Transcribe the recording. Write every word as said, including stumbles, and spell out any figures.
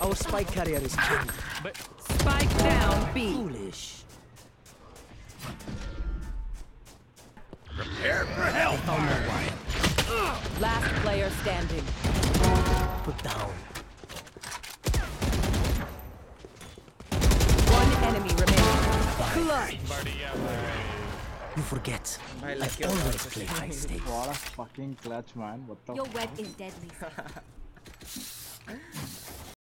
Our spike carrier is killed. Spike down B. Foolish. Prepare for hell. Found my wire. Last player standing. Put down. One enemy remaining. Clutch. You forget. भाई I लग always play high stakes. What a fucking clutch, man. What the Your fuck? web is deadly.